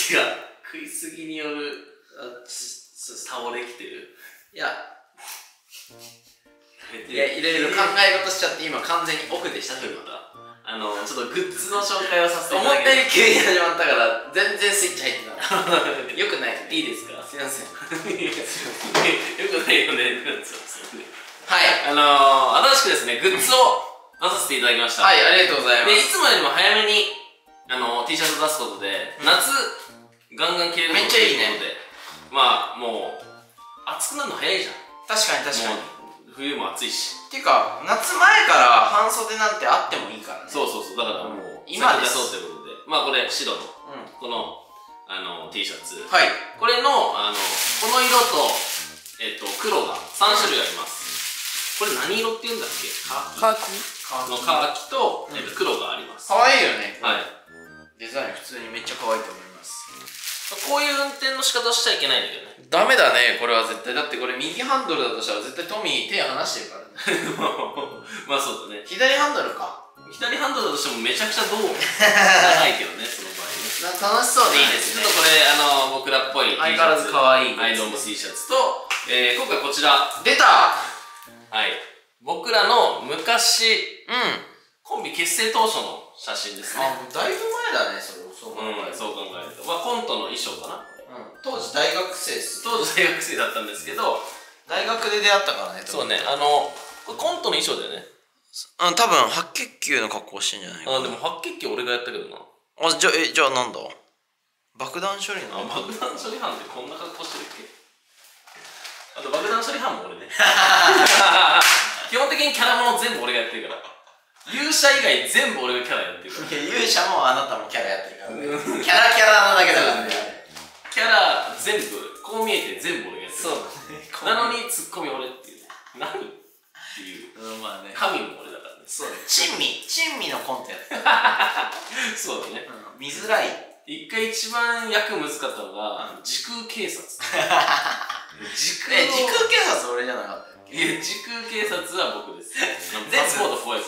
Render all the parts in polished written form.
違う、食いすぎによる倒れきてる。 いやいろいろ考え事しちゃって今完全にオフでしたということは。 ちょっとグッズの紹介をさせてい思ただきます。 ったより急に始まったから全然スイッチ入ってたよくない。 いいですか？ すいません。 よくないよね。 はい、 新しくですね、グッズを出させていただきました。 はい、ありがとうございまで、いす。 つもよりも早めにT シャツ出すことで、夏ガンガン着れるめっちゃいいね。 まあもう暑くなるの早いじゃん。 確かに確かに。 冬も暑いし。 っていうか夏前から半袖なんてあってもいいからね。 そうそうそう、だからもう今です。 そうということで、まあこれ白のこのT シャツ、 はい、 これのこの色と黒が3種類あります。これ何色って言うんだっけ？ カーキと黒があります。 かわいいよね。 はい。 デザイン普通にめっちゃ可愛いと思います。 こういう運転の仕方しちゃいけないんだけどね。 ダメだね、これは絶対。だってこれ右ハンドルだとしたら絶対トミー手離してるからね。 まあそうだね。 左ハンドルか。 左ハンドルだとしてもめちゃくちゃどうないけどね、その場合ね。 楽しそうでいいですね。 ちょっとこれ僕らっぽい T シャツ、 相変わらず可愛いアイドーム T シャツと、今回こちら出た。 はい、僕らの昔、 うん、 コンビ結成当初の写真ですね。 だいぶ前だね、それをそう考えると。 そう考えると、まあコントの衣装かな。 当時大学生です。 当時大学生だったんですけど、 大学で出会ったからね。 そうね、これコントの衣装だよね。 多分白血球の格好してんじゃないかな。 でも白血球俺がやったけどな。 じゃあなんだ、爆弾処理の。 爆弾処理班ってこんな格好してるっけ？あと爆弾処理班も俺ね。基本的にキャラもの全部俺がやってるから。勇者以外全部俺がキャラやってるから。 いや、勇者もあなたもキャラやってるからね。キャラなだけだからね。 キャラ全部こう見えて全部俺がやってる。 そうなのにツッコミ俺っていう。何っていう。 まあね、 神も俺だからね。 そうね。珍味のコントやってた。 そうだね。 見づらい。 一回一番役難かったのが時空警察。 時空警察俺じゃなかったっけ？ いや、時空警察は僕です。パスポート怖いです。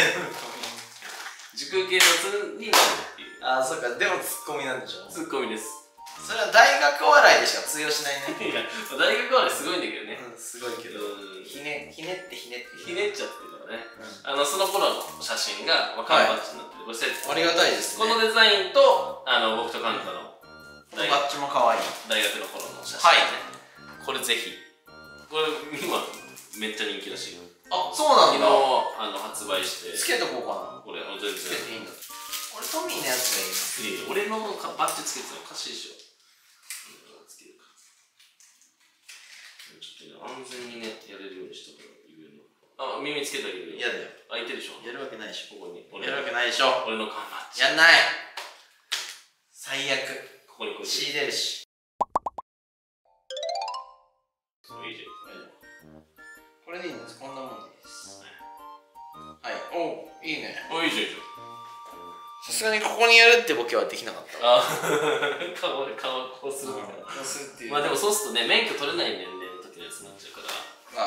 時空警察になるっていう。 ああ、そうか。でもツッコミなんでしょ？ ツッコミです。 それは大学お笑いでしか通用しないね。 いや、大学はね、すごいんだけどね。 すごいけど。ひねっちゃってるからね。その頃の写真が缶バッジになってる。これセット。 ありがたいですね。 このデザインと、僕とカンタのバッジも可愛い。 大学の頃の写真ね。これぜひ。これ今めっちゃ人気らしい。 あ、そうなんだ。 昨日発売して。 つけとこうかな。 これ全然。 つけていいんだ。これトミーのやつがいいな。俺のバッジつけてたのおかしいでしょ。つけるか。ちょっとね、安全にね、やれるようにしたから言えるの。耳つけてあげるよ。 嫌だよ。 開いてるでしょ。 やるわけないでしょ。 ここに。 やるわけないでしょ。 俺の缶バッジ。 やんない。最悪。 ここにこう血出るし。 いいじゃん。 これでいいんです。こんなもんでいいです。はい。お、いいね。 いいじゃん、いいじゃん。 さすがにここにやるってボケはできなかった。 顔こうするみたいな。 こうするっていう。 まあでもそうするとね、免許取れない年齢の時のやつになっちゃうから。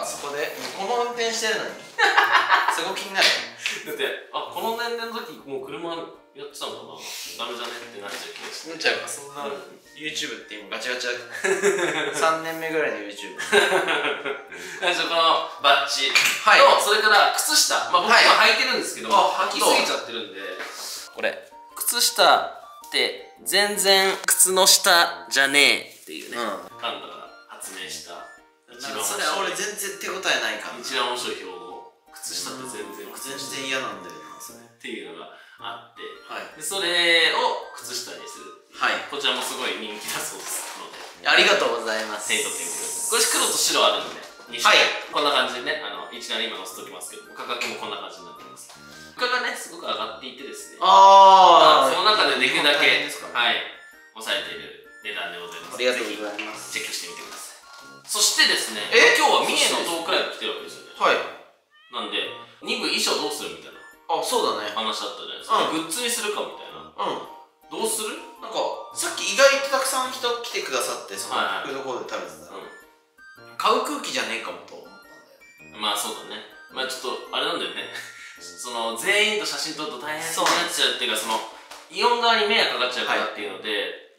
そこでこの運転してるのにそこ気になる。 だってこの年齢の時もう車やってたのかな、ダメじゃねってなっちゃう気がして。 なっちゃうか。そんな YouTube って今ガチガチだ3年目ぐらいの YouTube このバッジと、それから靴下、僕今履いてるんですけど、履きすぎちゃってるんで、これ靴下って全然靴の下じゃねえっていうね、カンタが発明したそれは俺全然手応えないから。 一番面白い標語、靴下って全然嫌なんだよなそれっていうのがあって、 でそれを靴下にする。こちらもすごい人気だそうですので、 ありがとうございます。 手に取ってみてください。これ黒と白あるんで2種類、こんな感じでね、一覧今載せておきますけど、価格もこんな感じになってます。価格がね、すごく上がっていてですね、その中でできるだけ抑えている値段でございます。 ありがとうございます。 チェックしてみてください。そしてですね、今日は三重のトークライブ来てるわけですよね。なんで2部衣装どうするみたいなそうだね、 話だったじゃないですか。グッズにするかみたいな。どうする？ なんかさっき意外とたくさん人来てくださって、そのフードコートで食べてた。買う空気じゃねえかもと思ったんだよね。 まあそうだね。まあちょっとあれなんだよね。その全員と写真撮ると大変そうになっちゃうっていうか、そのイオン側に迷惑かかっちゃうからっていうので、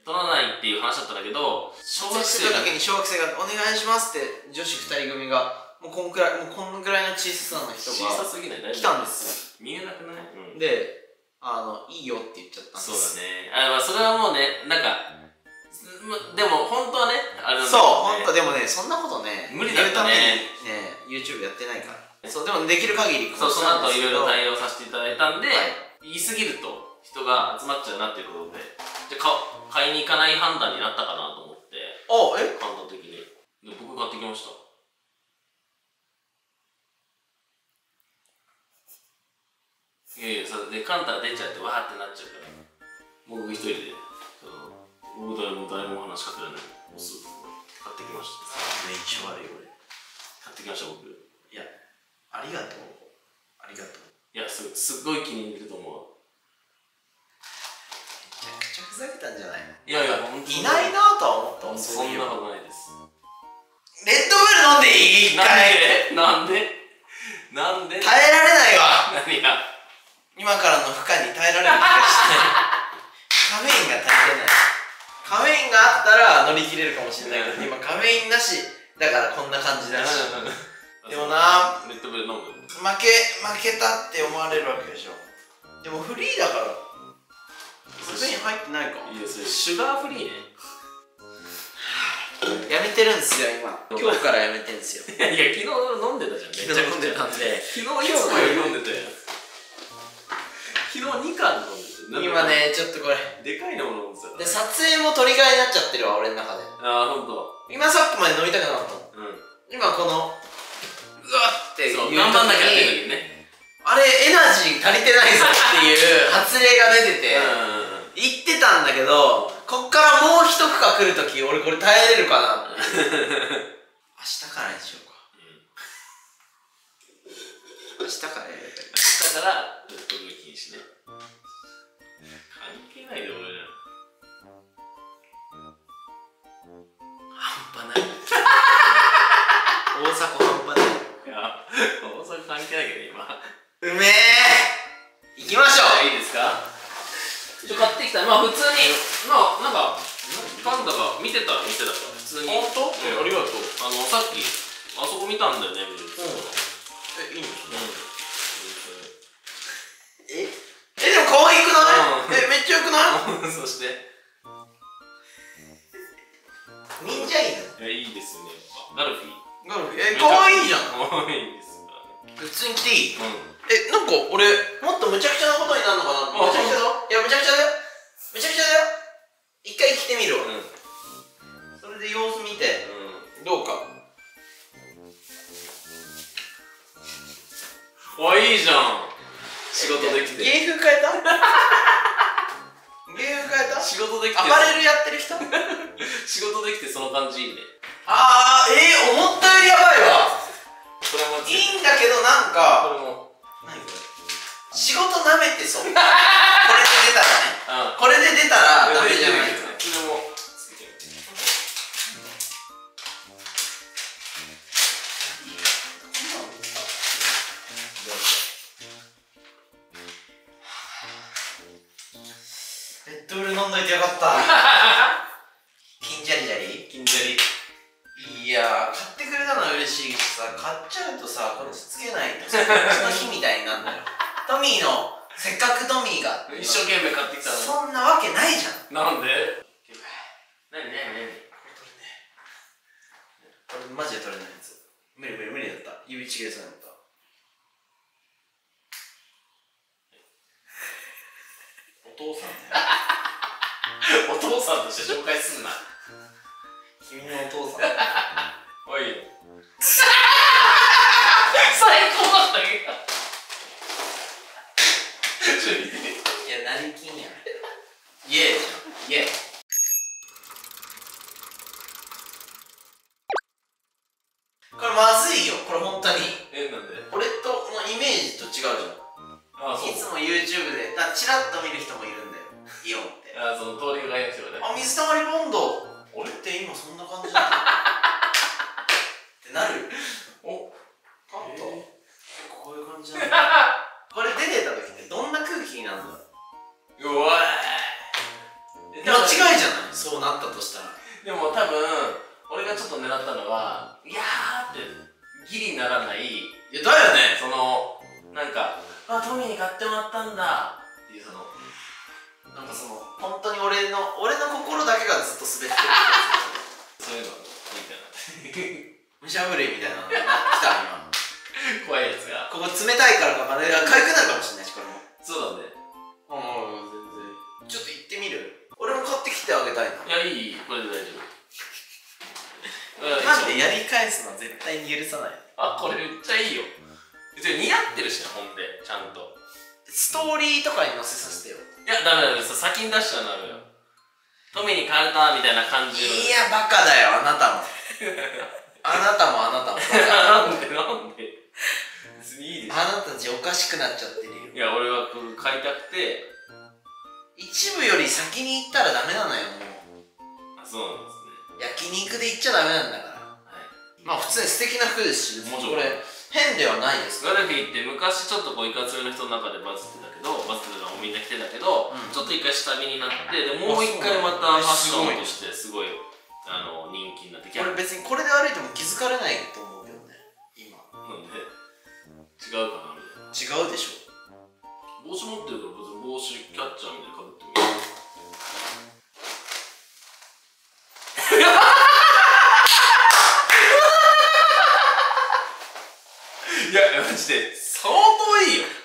取らないっていう話だったんだけど、 小学生の時に小学生がお願いしますって女子2人組がもうこんぐらいの小さな人が小さすぎない？ 来たんですよ。見えなくない？ で、いいよって言っちゃったんです。 そうだね。まあそれはもうね、なんかでも本当はね、あれなんだけどね。 そう、本当でもね、そんなことね、 無理だったね。 YouTube やってないから。そう、でもできる限りそう、その後いろいろ対応させていただいたんで、言い過ぎると人が集まっちゃうなっていうことで、じゃ買いに行かない判断になったかなと思って。感動的に。で、僕買ってきました。それでカンタが出ちゃってわーってなっちゃうから、僕一人で僕誰も話しかけられないお酢買ってきました。 めっちゃ悪い俺。 買ってきました僕。 いや、ありがとう。ありがとう。 いや、すごい気に入ると思う。 めちゃくちゃふざけたんじゃないの？ いやいや、 いないなとは思った。 そんなことないです。 レッドブル飲んでいい？一回。 なんで耐えられないわ。 何が？ 今からの負荷に耐えられる気がしてカフェインが足りてない。カフェインがあったら乗り切れるかもしれないけど、今カフェインなしだからこんな感じだし。でもな、 レッドブル飲む。 負けたって思われるわけでしょ。でもフリーだからカフェイン入ってないか。 いや、それシュガーフリーね。 やめてるんですよ今日からやめてるんですよ。 いや、昨日飲んでたじゃん。めっちゃ飲んでたんで。昨日いつもより飲んでたよ。昨日2缶飲んでて。 今ね、ちょっとこれでかいのも飲んでた。 で、撮影も取り替えになっちゃってるわ、俺の中で。 ああ、ほんと。 今さっきまで飲みたくなかったの。今このうわっていう時に頑張んなきゃっていうね、あれエナジー足りてないぞっていう発令が出てて言ってたんだけど、こっからもう一負荷来るとき俺これ耐えれるかなって明日からにしようか。明日からやればいい。 明日から特に禁止ね。関係ないで俺ら。 半端ない大阪半端ない。 いや、大阪関係ないけど今うめえ。行きましょう。 いいですか？買ってきた。まあ普通になんかパンダが見てたら店だから普通に。 本当？ありがとう。 さっきあそこ見たんだよね、美術。 いいんですか？でも可愛くない？めっちゃよくない？ そして忍者犬。 いいですよね、ガルフィー。 可愛いじゃん。 可愛いですよ。 普通に着ていい？なんか俺もっとむちゃくちゃなことになるのかなって。むちゃくちゃだよ。いや、むちゃくちゃだよ。むちゃくちゃだよ。一回着てみるわ。それで様子見てどうか。 いいじゃん。仕事できて。 芸風変えた？芸風変えた？ 仕事できて。 アパレルやってる人？ 仕事できてその感じいいね。 思ったよりやばいわ。 これもいいんだけど、なんかこれも何これ仕事なめてそう。これで出たらね。これで出たらダメじゃないですか。 それもつけてレッドブル飲んどいてよかった。金ジャリジャリ？ 金ジャリ。 いやー、買ってくれたのは嬉しいしさ、買っちゃうとさ、これつけないとさ、うちの日みたいになるんだよ。トミーの、せっかくトミーが一生懸命買ってきたの。 そんなわけないじゃん。 なんで？何これマジで取れないやつ。無理だった。指ちぎれそうになった。お父さんだよ。 お父さんとして紹介すんな。 君のお父さん。 おいよ。最高だったけど。 いや、成金やん。イエーじゃん。イエー。これまずいよ、これ本当に。 なんで？ 俺とのイメージと違うじゃん。いつも YouTube でチラッと見る人もいるんだよ、イオンって。 その通りがいの人がね。 水溜りボンド。俺って今そんな感じなんだってなる。カット。こういう感じなんだ。これ出てた時ってどんな空気になるんだろう。 間違いじじゃない、そうなったとしたら。 でも多分俺がちょっと狙ったのは、いやーってギリにならない。いやだよね、 そのなんかトミーに買ってもらったんだっていう、そのなんかその本当に俺の心だけがずっと滑ってるそういうのいいかなむしゃぶりみたいなのが来た今怖いやつが。 ここ冷たいからかね、かゆくなるかもしれないし、これも。 そうだね。 全然ちょっと行ってみる。俺も買ってきてあげたいな。 いや、いい、これで大丈夫。 なんでやり返すの絶対に許さない。 あ、これめっちゃいいよ。似合ってるし、ほんでちゃんとストーリーとかに載せさせてよ。 いや、ダメだね、先に出しちゃうなるよ。トミーに買われたみたいな感じ。 いや、バカだよ、あなたもあなたもなんで別にいいでしょ。 あなたたちおかしくなっちゃってるよ。 いや、俺はこれ買いたくて。 一部より先に行ったらダメなのよ、もう。 あ、そうなんですね。 焼肉で行っちゃダメなんだから。はい。まあ普通に素敵な服ですし、もちろんこれ変ではないです。 ガルフィーって昔ちょっとこうイカツメの人の中でバズってたけど、バズってたのみんな着てたけど、ちょっと一回下火になって、でもう一回またファッションとしてすごい人気になって。 これ別にこれで歩いても気づかれないと思うけどね、今。 なんで違うかなみたいな。 違うでしょ。 帽子持ってるから別に帽子キャッチャーみたいにかぶってもいい。いや、マジで相当いいよ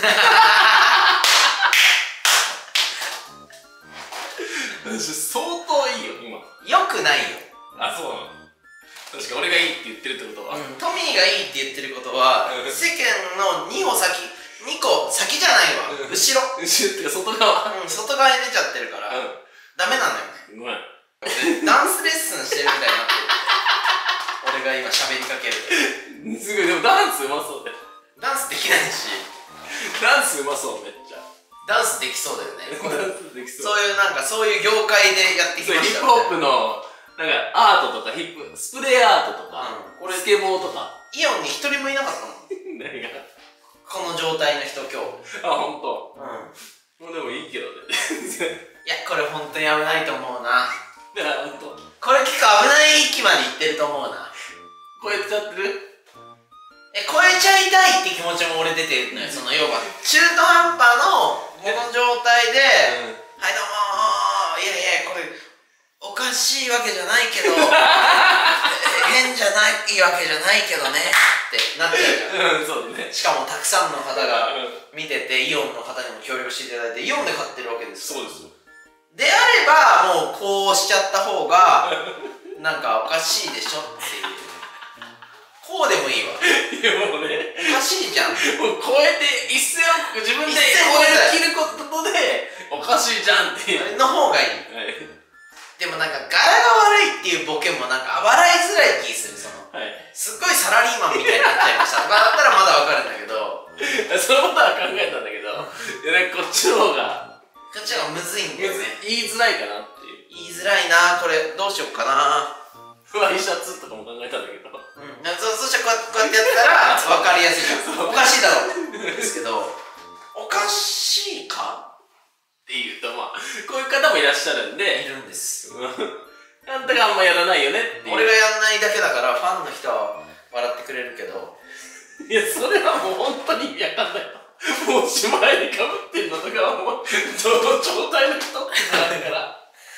マジで相当いいよ、今。 よくないよ。 あ、そうなの。確か俺がいいって言ってるってことは、 トミーがいいって言ってることは世間の2歩先、2個先じゃないわ、後ろってか外側、 外側に出ちゃってるから、ダメなのよ。 ごめん、 ダンスレッスンしてるみたいになってる俺が今喋りかけるすごい。でもダンスうまそうだよ。 ダンスできないし。 ダンスうまそう、めっちゃ。 ダンスできそうだよねダンスできそう。 そういうなんかそういう業界でやってきましたヒップホップのなんかアートとか、スプレーアートとか、スケボーとか。 イオンに一人もいなかったもん何がこの状態の人今日。 あ、ほんと。もうでもいいけどねいや、これほんとに危ないと思うな。 だからほんとこれ結構危ない域まで行ってると思うな。 超えちゃってる？ 超えちゃいたいって気持ちも俺出てるのよ。その要は中途半端のこの状態ではいどうもー、いやいやこれおかしいわけじゃないけど変じゃないわけじゃないけどねってなっちゃうじゃん。 そうね。 しかもたくさんの方が見てて、イオンの方にも協力していただいてイオンで買ってるわけですよ。 そうですよ。 であればもうこうしちゃった方がなんかおかしいでしょっていう。こうでもいいわ。 いやもうね、 おかしいじゃん。 もう超えて一線を自分で超え切ることでおかしいじゃんっていうの方がいい。でもなんか柄が悪いっていうボケもなんか笑いづらい気する。そのすっごいサラリーマンみたいになっちゃいましただったらまだわかるんだけどそのことは考えたんだけど、いやなんかこっちの方がむずいんだよね。 言いづらいかなっていう。 言いづらいな。これどうしよっかな。 ワイシャツとかも考えたんだけど、 そしたらこうやってやったら分かりやすいじゃん。おかしいだろですけど、おかしいかっていうと、まあこういう方もいらっしゃるんで。 いるんですあんたがあんまやらないよねっていう。 俺がやんないだけだからファンの人は笑ってくれるけど、 いやそれはもう本当に意味わかんないと。もうしまいにかぶってんのとかはもうどの状態の人ってなるから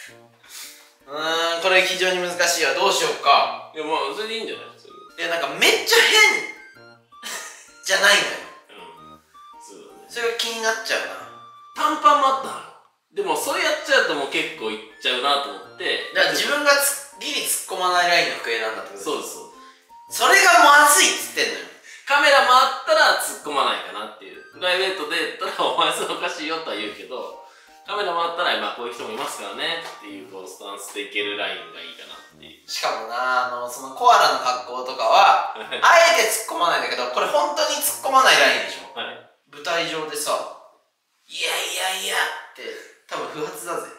これ非常に難しいわ。どうしようか。 いやまあそれでいいんじゃない？ いやなんかめっちゃ変じゃないのよ。 そうだね。 それが気になっちゃうな。 短パンもあったの。でもそれやっちゃうともう結構いっちゃうなと思って。 だから自分がギリ突っ込まないラインの服選んだってこと。 そうです。 それがまずいっつってんのよ。 カメラ回ったら突っ込まないかなっていう。プライベートで言ったらお前それおかしいよとは言うけど、カメラ回ったらまあこういう人もいますからねっていうこうスタンスでいけるラインがいいかなっていう。しかもな、そのコアラの格好とかはあえて突っ込まないんだけど、これ本当に突っ込まないラインでしょ。はい、舞台上でさ、いやいやいやって多分不発だぜ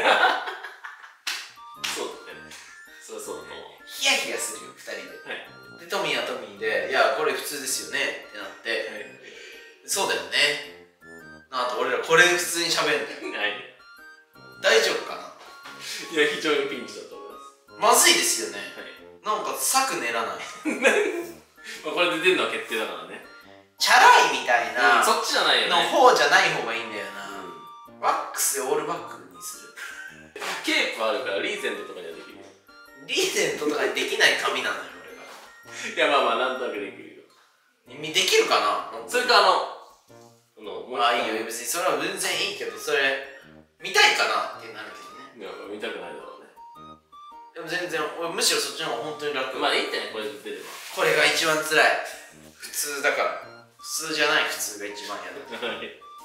そうだね。そうだと思う。 ヒヤヒヤするよ2人で、はい、でトミーはトミーで、いやこれ普通ですよねってなって、はい、そうだよね。あと俺らこれ普通に喋るんだよ、はい、大丈夫かな。 いや非常にピンチだと思います。 まずいですよね。なんか策練らない。 まあこれで出るのは決定だからね。 チャラいみたいなそっちじゃないよね。 の方じゃない方がいいんだよな。ワックスでオールバックにする。 ケープあるからリーゼントとかにはできる。 リーゼントとかにできない髪なのよ俺が。 いやまあまあなんとなくできるよ。 できるかな。 それかまあいいよ、別にそれは全然いいけど、それ見たいかなってなるけどね。 いや見たくないだろうね。 でも全然俺むしろそっちの方が本当に楽。 まあいいんじゃないこれで出れば。 これが一番辛い。普通だから、普通じゃない普通が一番嫌だ。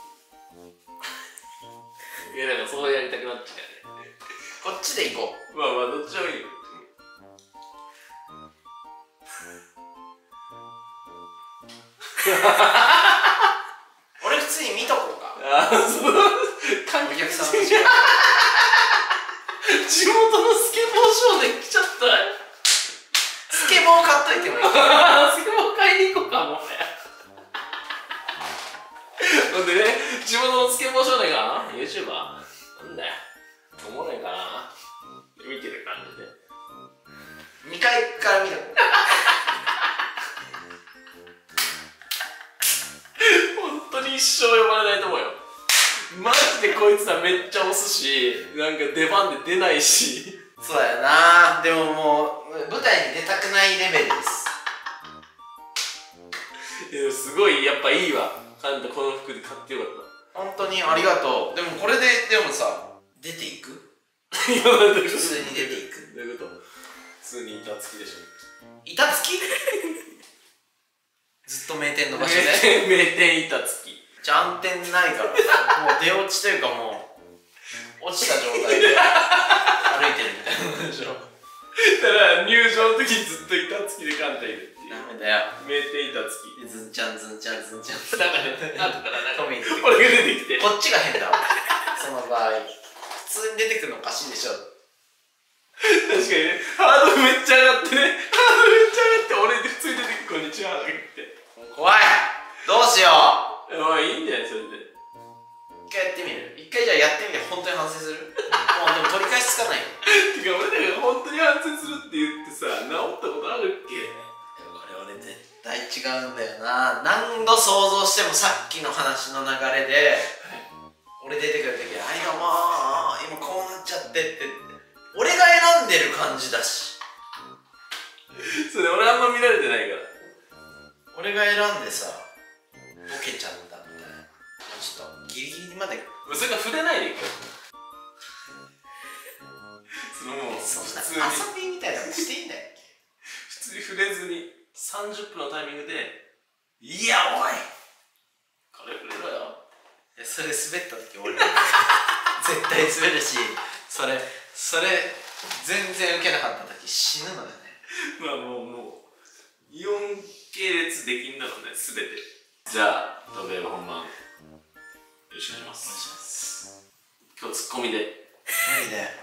いやなんかそうやりたくなっちゃうよね。 こっちで行こう。まあまあどっちでもいいよ。 俺普通に見とこうか。 ああそうお客さんたちが地元のスケボー少年来ちゃった。 スケボー買っといてもいい。 スケボー買いに行こうかもうね。ほんでね、地元のスケボー少年が YouTuber？ なんだよおもろいかな見てる感じで 2階から見た本当に一生呼ばれないと思うよ。マジでこいつらめっちゃ押すし、なんか出番で出ないし。 そうだよな。でももう舞台に出たくないレベルです。 いやすごいやっぱいいわ。カンタこの服で買ってよかった。 本当にありがとう。でもこれででもさ出ていく？ いや普通に出ていく。 どういうこと？普通に板付きでしょ。 板付き？ずっと名店の場所で？ 名店板付き。 じゃんてんないからもう出落ちというかもう落ちた状態で歩いてるみたいなことでしょ。 だから入場の時ずっと板付きでカンタいるっていう。 ダメだよ。 名店板付き。 ズンちゃんズンちゃんズンちゃん。 だから後からトミー出て俺が出てきて。 こっちが変だわ。その場合普通に出てくるのおかしいでしょ。 確かにね、ハードルめっちゃ上がってね、ハードルめっちゃ上がって俺で普通に出てくるこんにちはとか言って怖い。どうしよう。 まあいいんじゃないそれで。 一回やってみる。一回じゃあやってみて本当に反省する。もうでも取り返しつかないよ。 てか俺らが本当に反省するって言ってさ、治ったことあるっけ？ これ俺絶対違うんだよな。何度想像してもさっきの話の流れで俺出てくるとき「はいどうも今こうなっちゃって」って俺が選んでる感じだし。 それ俺あんま見られてないから。 俺が選んでさボケちゃったみたいな。ちょっとギリギリまでそれが触れないでいくよ。そのもうそんな遊びみたいなのしていいんだよ。 普通に触れずに30分のタイミングで「いやおいこれ触れろよ」。 それ滑った時俺絶対滑るし、それ全然受けなかった時死ぬのよね。 まあもうイオン系列できんだろうね全て。じゃあ渡辺本番よろしくお願いします。今日ツッコミで。 無理だよ。